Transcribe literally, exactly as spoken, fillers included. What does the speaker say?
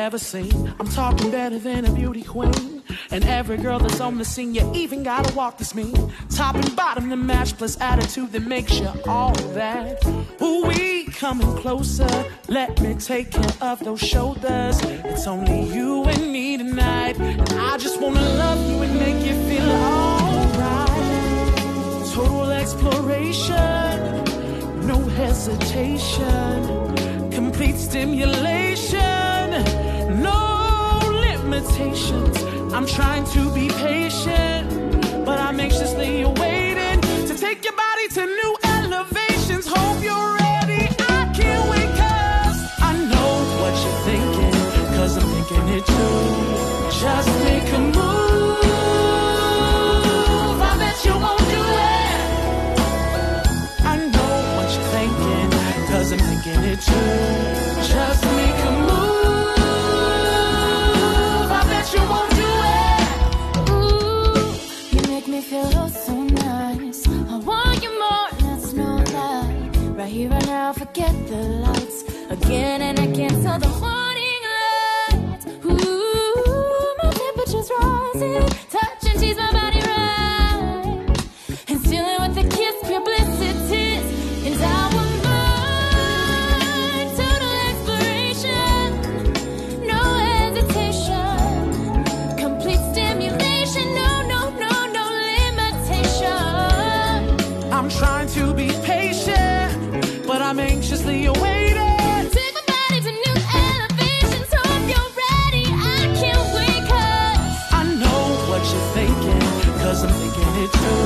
ever seen. I'm talking better than a beauty queen. And every girl that's on the scene, you even gotta walk this mean. Top and bottom to match, plus attitude that makes you all that. Ooh, we coming closer. Let me take care of those shoulders. It's only you and me tonight. And I just wanna love you and make you feel alright. Total exploration, no hesitation. Complete stimulation, no limitations. I'm trying to be patient, but I'm anxiously awaiting to take your body to new elevations. Hope you're ready, I can't wait, cause I know what you're thinking, cause I'm thinking it too. Just make a move, I bet you won't do it. I know what you're thinking, cause I'm thinking it too. Just make a move, I bet you won't do it. Me feel so nice. I want you more, that's no lie. Right here, right now, forget the lights. Again and again, till the morning light. Ooh, my temperature's rising. Touch and tease my body right. And stealing with a kiss, pure bliss it is. And our mind, total exploration. No hesitation. Complete stimulation, no, no, no. I'm trying to be patient, but I'm anxiously awaiting. Take my body to new elevations. Hope you're ready, I can't wait, cause I know what you're thinking, cause I'm thinking it too.